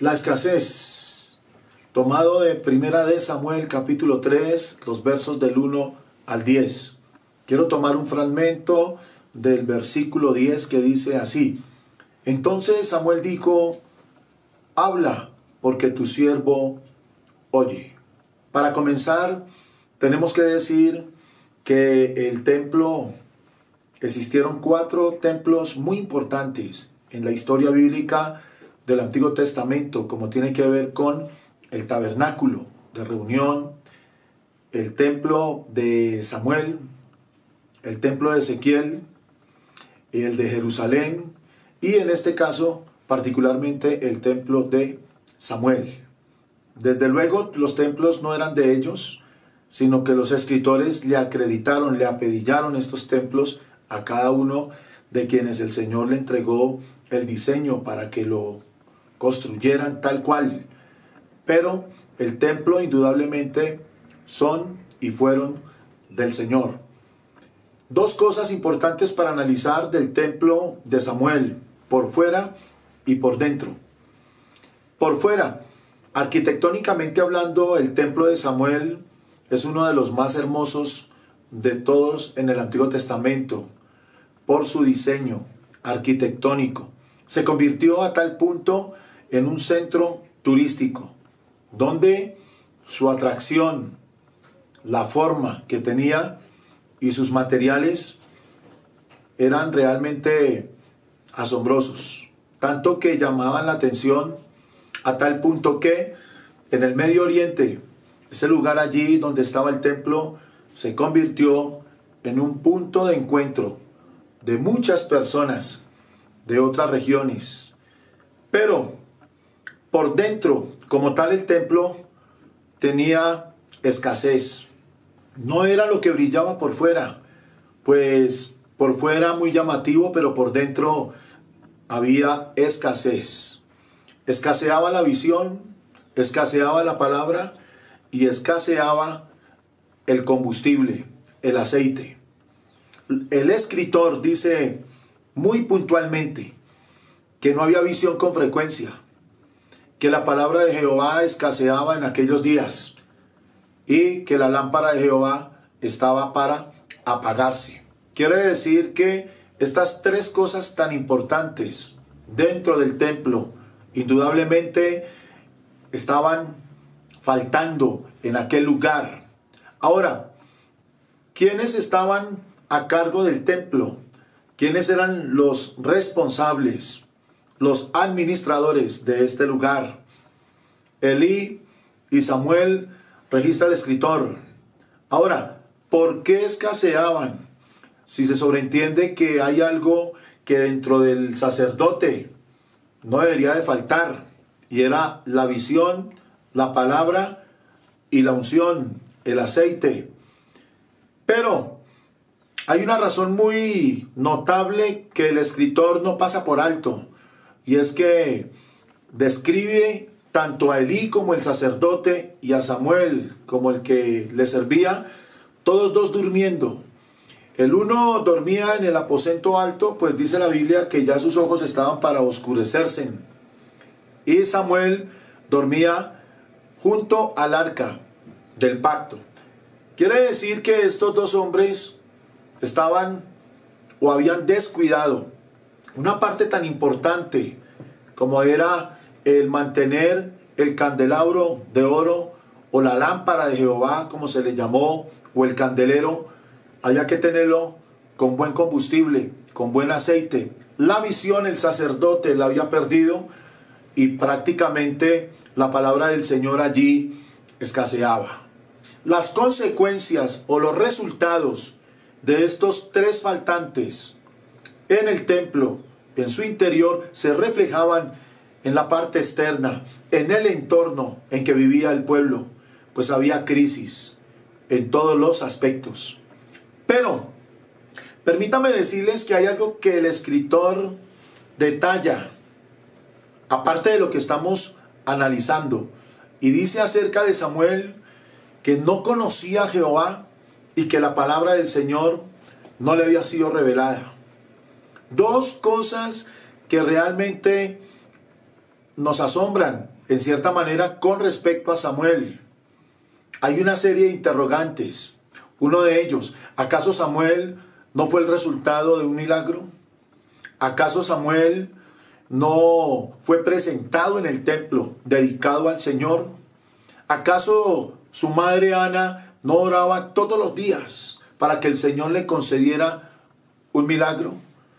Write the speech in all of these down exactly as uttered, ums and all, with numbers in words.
La escasez, tomado de Primera de Samuel capítulo tres, los versos del uno al diez. Quiero tomar un fragmento del versículo diez que dice así: Entonces Samuel dijo, habla, porque tu siervo oye. Para comenzar, tenemos que decir que el templo, existieron cuatro templos muy importantes en la historia bíblica del Antiguo Testamento, como tiene que ver con el tabernáculo de reunión, el templo de Samuel, el templo de Ezequiel, el de Jerusalén y en este caso particularmente el templo de Samuel. Desde luego los templos no eran de ellos, sino que los escritores le acreditaron, le apedillaron estos templos a cada uno de quienes el Señor le entregó el diseño para que lo construyeran tal cual. Pero el templo indudablemente son y fueron del Señor. Dos cosas importantes para analizar del templo de Samuel, por fuera y por dentro. Por fuera, arquitectónicamente hablando, el templo de Samuel es uno de los más hermosos de todos en el Antiguo Testamento, por su diseño arquitectónico. Se convirtió a tal punto en un centro turístico, donde su atracción, la forma que tenía y sus materiales eran realmente asombrosos, tanto que llamaban la atención a tal punto que en el Medio Oriente, ese lugar allí donde estaba el templo, se convirtió en un punto de encuentro de muchas personas de otras regiones. Pero por dentro, como tal, el templo tenía escasez. No era lo que brillaba por fuera, pues por fuera muy llamativo, pero por dentro había escasez. Escaseaba la visión, escaseaba la palabra y escaseaba el combustible, el aceite. El escritor dice muy puntualmente que no había visión con frecuencia, que la palabra de Jehová escaseaba en aquellos días y que la lámpara de Jehová estaba para apagarse. Quiere decir que estas tres cosas tan importantes dentro del templo indudablemente estaban faltando en aquel lugar. Ahora, ¿quiénes estaban a cargo del templo? ¿Quiénes eran los responsables, los administradores de este lugar? Elí y Samuel, registra el escritor. Ahora, ¿por qué escaseaban? Si se sobreentiende que hay algo que dentro del sacerdote no debería de faltar, y era la visión, la palabra y la unción, el aceite. Pero hay una razón muy notable que el escritor no pasa por alto, y es que describe tanto a Elí como el sacerdote y a Samuel como el que le servía, todos dos durmiendo. El uno dormía en el aposento alto, pues dice la Biblia que ya sus ojos estaban para oscurecerse. Y Samuel dormía junto al arca del pacto. Quiere decir que estos dos hombres estaban o habían descuidado una parte tan importante como era el mantener el candelabro de oro o la lámpara de Jehová, como se le llamó, o el candelero. Había que tenerlo con buen combustible, con buen aceite. La visión el sacerdote la había perdido y prácticamente la palabra del Señor allí escaseaba. Las consecuencias o los resultados de estos tres faltantes en el templo, en su interior, se reflejaban en la parte externa, en el entorno en que vivía el pueblo, pues había crisis en todos los aspectos. Pero permítame decirles que hay algo que el escritor detalla, aparte de lo que estamos analizando, y dice acerca de Samuel que no conocía a Jehová y que la palabra del Señor no le había sido revelada. Dos cosas que realmente nos asombran, en cierta manera, con respecto a Samuel. Hay una serie de interrogantes. Uno de ellos, ¿acaso Samuel no fue el resultado de un milagro? ¿Acaso Samuel no fue presentado en el templo dedicado al Señor? ¿Acaso su madre Ana no oraba todos los días para que el Señor le concediera un milagro?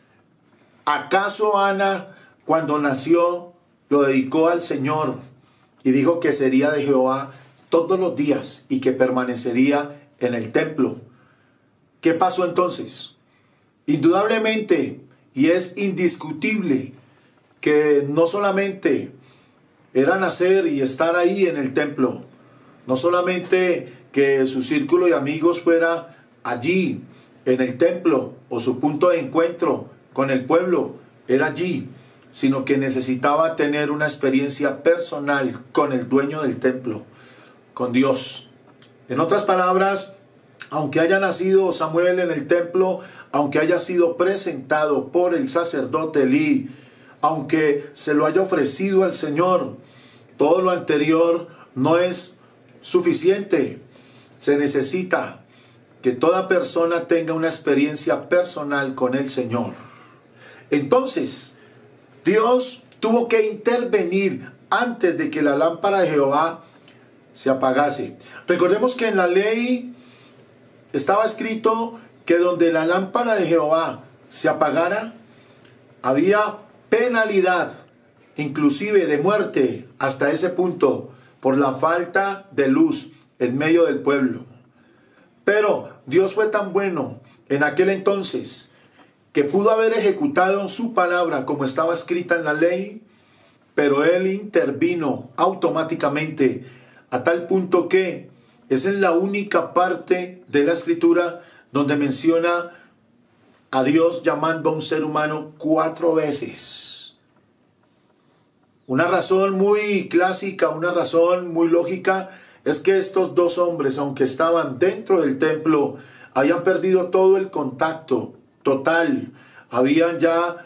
¿Acaso Ana, cuando nació, lo dedicó al Señor y dijo que sería de Jehová todos los días y que permanecería en el templo? ¿Qué pasó entonces? Indudablemente, y es indiscutible, que no solamente era nacer y estar ahí en el templo, no solamente que su círculo de amigos fuera allí en el templo o su punto de encuentro con el pueblo era allí, sino que necesitaba tener una experiencia personal con el dueño del templo, con Dios. En otras palabras, aunque haya nacido Samuel en el templo, aunque haya sido presentado por el sacerdote Elí, aunque se lo haya ofrecido al Señor, todo lo anterior no es suficiente. Se necesita que toda persona tenga una experiencia personal con el Señor. Entonces, Dios tuvo que intervenir antes de que la lámpara de Jehová se apagase. Recordemos que en la ley estaba escrito que donde la lámpara de Jehová se apagara, había penalidad, inclusive de muerte, hasta ese punto, por la falta de luz en medio del pueblo. Pero Dios fue tan bueno en aquel entonces que pudo haber ejecutado su palabra como estaba escrita en la ley, pero Él intervino automáticamente a tal punto que es en la única parte de la escritura donde menciona a Dios llamando a un ser humano cuatro veces. Una razón muy clásica, una razón muy lógica, es que estos dos hombres, aunque estaban dentro del templo, habían perdido todo el contacto total, habían ya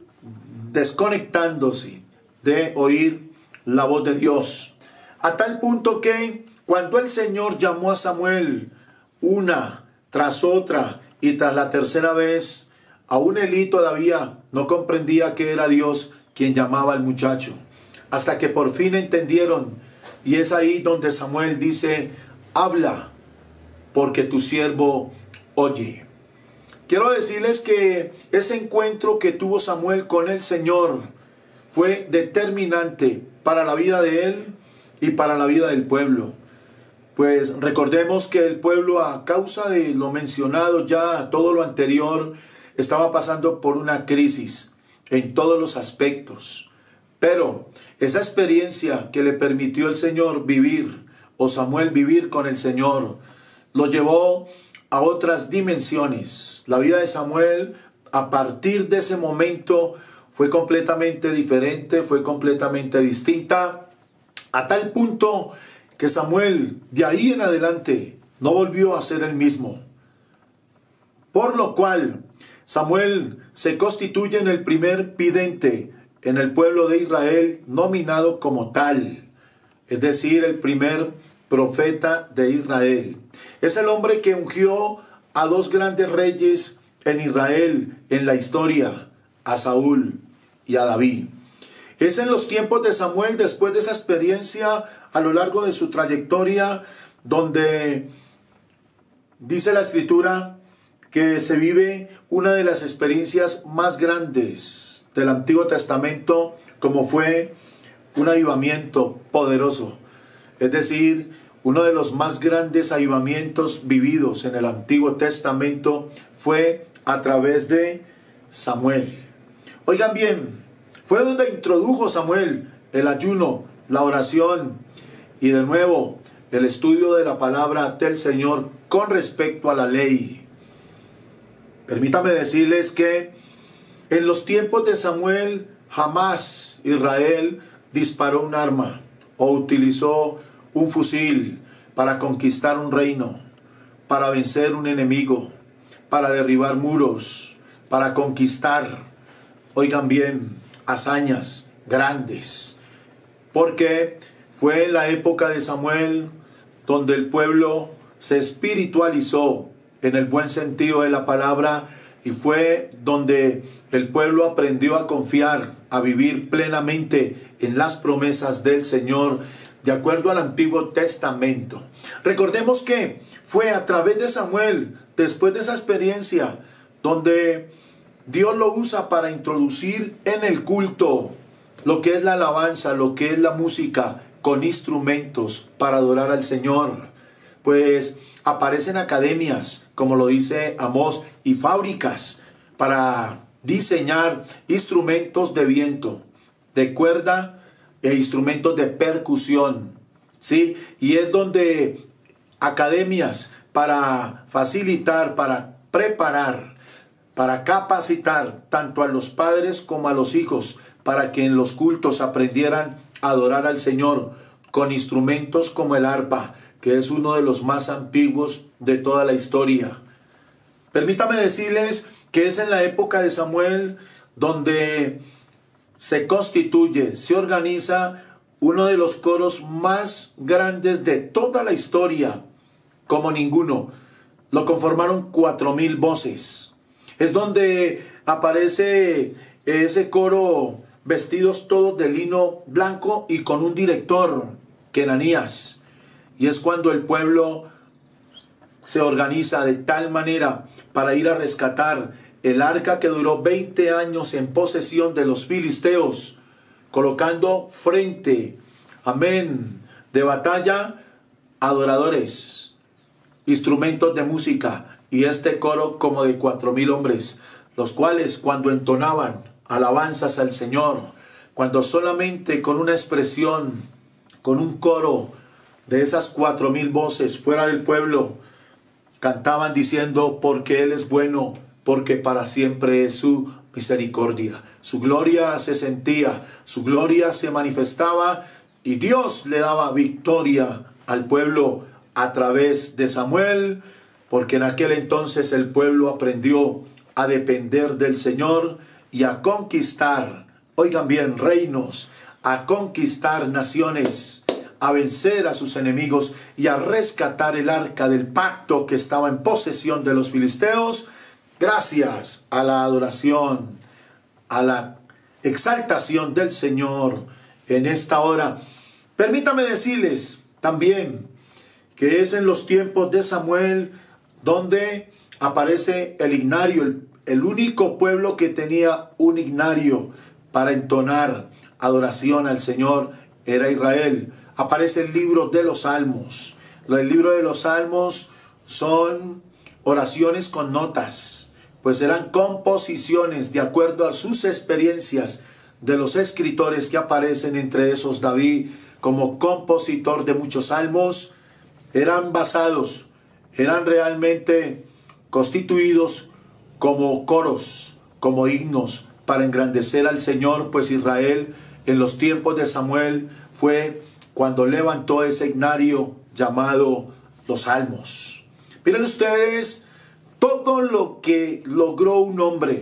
desconectándose de oír la voz de Dios. A tal punto que cuando el Señor llamó a Samuel una tras otra y tras la tercera vez, aún Elí todavía no comprendía que era Dios quien llamaba al muchacho. Hasta que por fin entendieron, y es ahí donde Samuel dice: habla, porque tu siervo oye. Quiero decirles que ese encuentro que tuvo Samuel con el Señor fue determinante para la vida de él y para la vida del pueblo. Pues recordemos que el pueblo, a causa de lo mencionado ya, todo lo anterior, estaba pasando por una crisis en todos los aspectos. Pero esa experiencia que le permitió el Señor vivir, o Samuel vivir con el Señor, lo llevó a otras dimensiones. La vida de Samuel, a partir de ese momento, fue completamente diferente, fue completamente distinta, a tal punto que Samuel, de ahí en adelante, no volvió a ser el mismo. Por lo cual, Samuel se constituye en el primer vidente en el pueblo de Israel, nominado como tal, es decir, el primer profeta de Israel. Es el hombre que ungió a dos grandes reyes en Israel en la historia, a Saúl y a David. Es en los tiempos de Samuel, después de esa experiencia a lo largo de su trayectoria, donde dice la Escritura que se vive una de las experiencias más grandes del Antiguo Testamento, como fue un avivamiento poderoso. Es decir, uno de los más grandes avivamientos vividos en el Antiguo Testamento fue a través de Samuel. Oigan bien, fue donde introdujo Samuel el ayuno, la oración y de nuevo el estudio de la palabra del Señor con respecto a la ley. Permítame decirles que en los tiempos de Samuel jamás Israel disparó un arma o utilizó un fusil para conquistar un reino, para vencer un enemigo, para derribar muros, para conquistar, oigan bien, hazañas grandes. porque fue en la época de Samuel donde el pueblo se espiritualizó en el buen sentido de la palabra, y fue donde el pueblo aprendió a confiar, a vivir plenamente en las promesas del Señor, de acuerdo al Antiguo Testamento. Recordemos que fue a través de Samuel, después de esa experiencia, donde Dios lo usa para introducir en el culto lo que es la alabanza, lo que es la música, con instrumentos para adorar al Señor. Pues aparecen academias, como lo dice Amós, y fábricas para diseñar instrumentos de viento, de cuerda e instrumentos de percusión, ¿sí? Y es donde academias para facilitar, para preparar, para capacitar tanto a los padres como a los hijos, para que en los cultos aprendieran a adorar al Señor con instrumentos como el arpa, que es uno de los más antiguos de toda la historia. Permítame decirles que es en la época de Samuel donde se constituye, se organiza uno de los coros más grandes de toda la historia, como ninguno. Lo conformaron cuatro mil voces. Es donde aparece ese coro vestidos todos de lino blanco y con un director, Kenanías. Y es cuando el pueblo se organiza de tal manera para ir a rescatar el arca que duró veinte años en posesión de los filisteos, colocando frente, amén, de batalla, adoradores, instrumentos de música, y este coro como de cuatro mil hombres, los cuales cuando entonaban alabanzas al Señor, cuando solamente con una expresión, con un coro de esas cuatro mil voces fuera del pueblo, cantaban diciendo: porque Él es bueno, porque para siempre es su misericordia. Su gloria se sentía, su gloria se manifestaba, y Dios le daba victoria al pueblo a través de Samuel, porque en aquel entonces el pueblo aprendió a depender del Señor y a conquistar, oigan bien, reinos, a conquistar naciones, a vencer a sus enemigos y a rescatar el arca del pacto que estaba en posesión de los filisteos, gracias a la adoración, a la exaltación del Señor en esta hora. Permítame decirles también que es en los tiempos de Samuel donde aparece el himnario, el, el único pueblo que tenía un himnario para entonar adoración al Señor era Israel. Aparece el libro de los Salmos. El libro de los Salmos son oraciones con notas, pues eran composiciones de acuerdo a sus experiencias de los escritores que aparecen, entre esos David como compositor de muchos salmos. Eran basados, eran realmente constituidos como coros, como himnos para engrandecer al Señor, pues Israel en los tiempos de Samuel fue cuando levantó ese himnario llamado los Salmos. Miren ustedes todo lo que logró un hombre.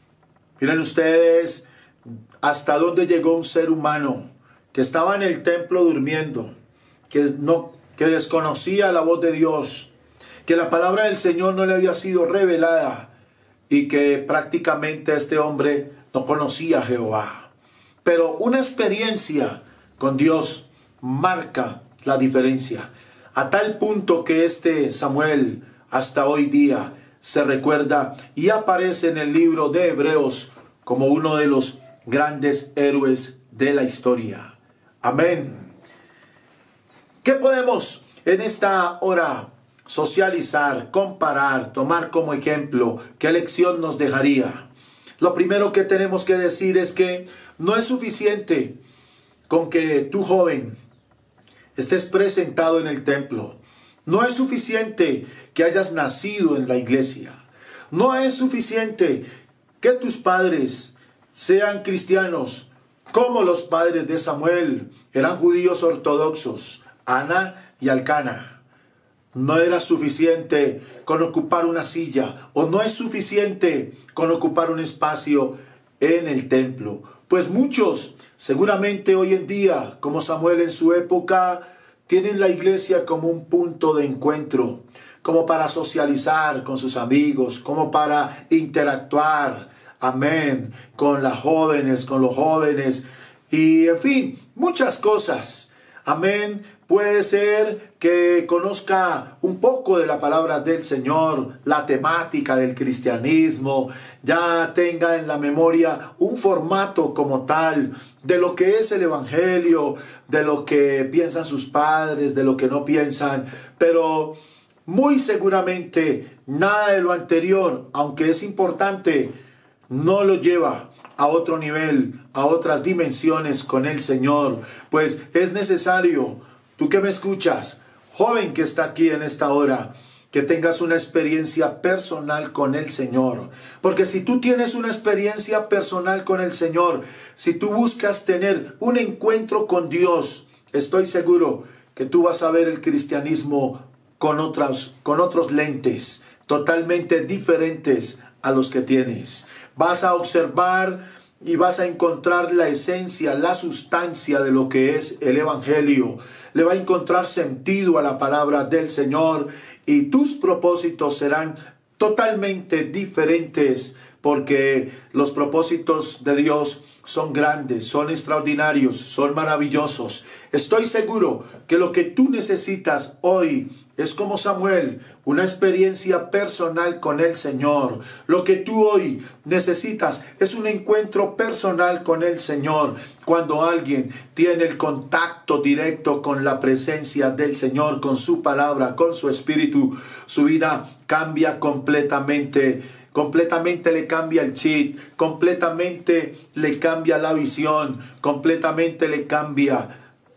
Miren ustedes hasta dónde llegó un ser humano que estaba en el templo durmiendo, que, no, que desconocía la voz de Dios, que la palabra del Señor no le había sido revelada y que prácticamente este hombre no conocía a Jehová. Pero una experiencia con Dios marca la diferencia, a tal punto que este Samuel hasta hoy día se recuerda y aparece en el libro de Hebreos como uno de los grandes héroes de la historia. Amén. ¿Qué podemos en esta hora socializar, comparar, tomar como ejemplo? ¿Qué lección nos dejaría? Lo primero que tenemos que decir es que no es suficiente con que tú, joven, estés presentado en el templo. No es suficiente que hayas nacido en la iglesia. No es suficiente que tus padres sean cristianos, como los padres de Samuel eran judíos ortodoxos, Ana y Alcana. No era suficiente con ocupar una silla, o no es suficiente con ocupar un espacio en el templo. Pues muchos, seguramente hoy en día, como Samuel en su época, tienen la iglesia como un punto de encuentro, como para socializar con sus amigos, como para interactuar, amén, con las jóvenes, con los jóvenes, y en fin, muchas cosas, amén. Puede ser que conozca un poco de la palabra del Señor, la temática del cristianismo, ya tenga en la memoria un formato como tal de lo que es el evangelio, de lo que piensan sus padres, de lo que no piensan, pero muy seguramente nada de lo anterior, aunque es importante, no lo lleva a otro nivel, a otras dimensiones con el Señor. Pues es necesario, tú que me escuchas, joven que está aquí en esta hora, que tengas una experiencia personal con el Señor. Porque si tú tienes una experiencia personal con el Señor, si tú buscas tener un encuentro con Dios, estoy seguro que tú vas a ver el cristianismo con otros, con otros lentes, totalmente diferentes a los que tienes. Vas a observar y vas a encontrar la esencia, la sustancia de lo que es el evangelio. Le va a encontrar sentido a la palabra del Señor y tus propósitos serán totalmente diferentes, porque los propósitos de Dios son grandes, son extraordinarios, son maravillosos. Estoy seguro que lo que tú necesitas hoy es como Samuel, una experiencia personal con el Señor. Lo que tú hoy necesitas es un encuentro personal con el Señor. Cuando alguien tiene el contacto directo con la presencia del Señor, con su palabra, con su espíritu, su vida cambia completamente. Completamente le cambia el chip, completamente le cambia la visión, completamente le cambia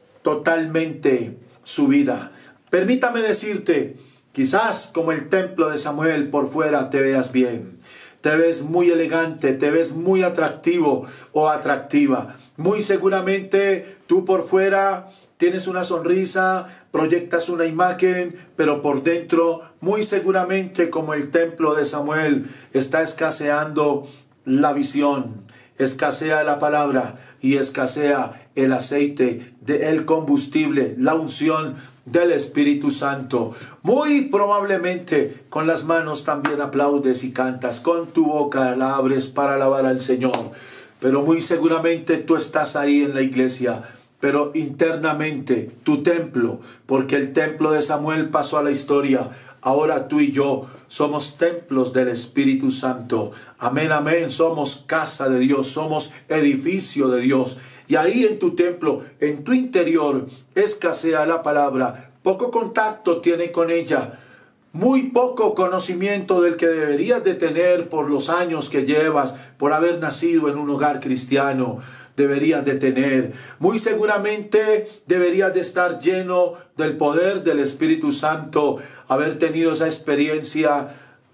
totalmente su vida. Permítame decirte, quizás como el templo de Samuel por fuera te veas bien, te ves muy elegante, te ves muy atractivo o atractiva. Muy seguramente tú por fuera tienes una sonrisa, proyectas una imagen, pero por dentro, muy seguramente como el templo de Samuel, está escaseando la visión, escasea la palabra y escasea el aceite, el combustible, la unción del Espíritu Santo. Muy probablemente con las manos también aplaudes y cantas, con tu boca la abres para alabar al Señor, pero muy seguramente tú estás ahí en la iglesia, pero internamente tu templo, porque el templo de Samuel pasó a la historia. Ahora tú y yo somos templos del Espíritu Santo. Amén, amén. Somos casa de Dios, somos edificio de Dios. Y ahí en tu templo, en tu interior, escasea la palabra. Poco contacto tiene con ella. Muy poco conocimiento del que deberías de tener por los años que llevas, por haber nacido en un hogar cristiano. Deberías de tener. Muy seguramente deberías de estar lleno del poder del Espíritu Santo, haber tenido esa experiencia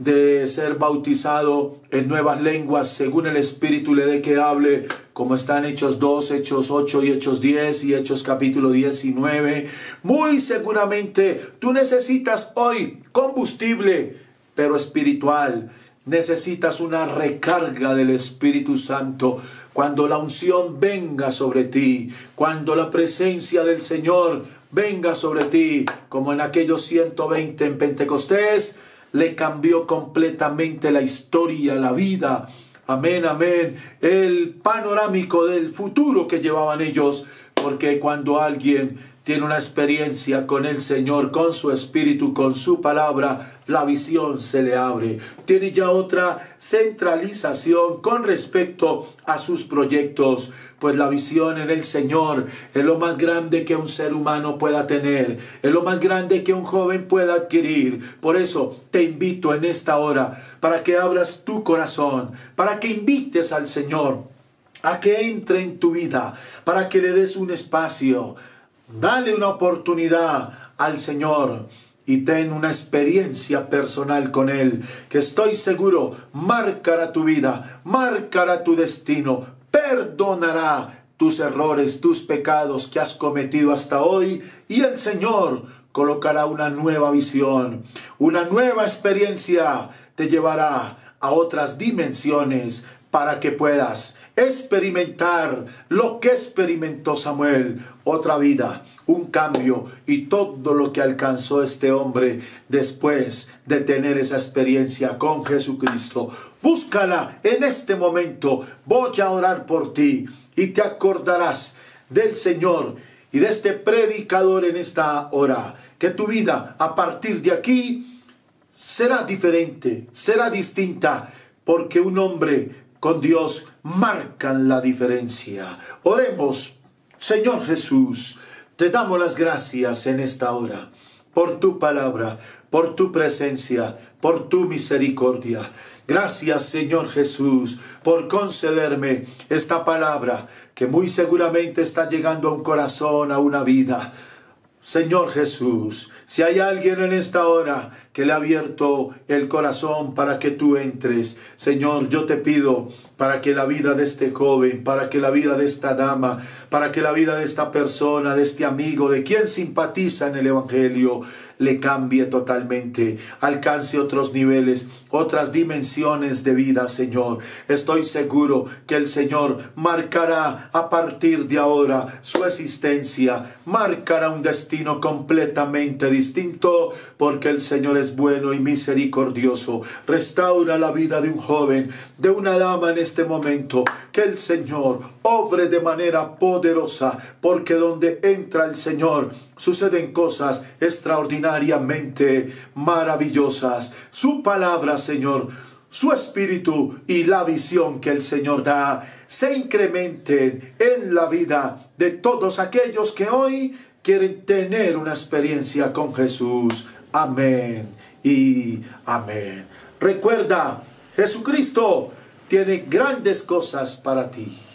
de ser bautizado en nuevas lenguas según el Espíritu le dé que hable, como está en Hechos dos, Hechos ocho y Hechos diez y Hechos capítulo diecinueve. Muy seguramente tú necesitas hoy combustible, pero espiritual. Necesitas una recarga del Espíritu Santo. Cuando la unción venga sobre ti, cuando la presencia del Señor venga sobre ti, como en aquellos ciento veinte en Pentecostés, le cambió completamente la historia, la vida. Amén, amén. El panorámico del futuro que llevaban ellos, porque cuando alguien tiene una experiencia con el Señor, con su Espíritu, con su palabra, la visión se le abre. Tiene ya otra centralización con respecto a sus proyectos, pues la visión en el Señor es lo más grande que un ser humano pueda tener, es lo más grande que un joven pueda adquirir. Por eso te invito en esta hora para que abras tu corazón, para que invites al Señor a que entre en tu vida, para que le des un espacio. Dale una oportunidad al Señor y ten una experiencia personal con Él, que estoy seguro marcará tu vida, marcará tu destino, perdonará tus errores, tus pecados que has cometido hasta hoy, y el Señor colocará una nueva visión, una nueva experiencia, te llevará a otras dimensiones para que puedas experimentar lo que experimentó Samuel, otra vida, un cambio y todo lo que alcanzó este hombre después de tener esa experiencia con Jesucristo. Búscala en este momento. Voy a orar por ti y te acordarás del Señor y de este predicador en esta hora, que tu vida a partir de aquí será diferente, será distinta, porque un hombre con Dios marcan la diferencia. Oremos. Señor Jesús, te damos las gracias en esta hora por tu palabra, por tu presencia, por tu misericordia. Gracias, Señor Jesús, por concederme esta palabra que muy seguramente está llegando a un corazón, a una vida. Señor Jesús, si hay alguien en esta hora que le ha abierto el corazón para que tú entres, Señor, yo te pido para que la vida de este joven, para que la vida de esta dama, para que la vida de esta persona, de este amigo, de quien simpatiza en el Evangelio, le cambie totalmente, alcance otros niveles, otras dimensiones de vida, Señor. Estoy seguro que el Señor marcará a partir de ahora su existencia, marcará un destino completamente distinto, porque el Señor es bueno y misericordioso. Restaura la vida de un joven, de una dama en este momento. Que el Señor obre de manera poderosa, porque donde entra el Señor suceden cosas extraordinariamente maravillosas. Su palabra, Señor, su espíritu y la visión que el Señor da se incrementen en la vida de todos aquellos que hoy quieren tener una experiencia con Jesús. Amén y amén. Recuerda, Jesucristo tiene grandes cosas para ti.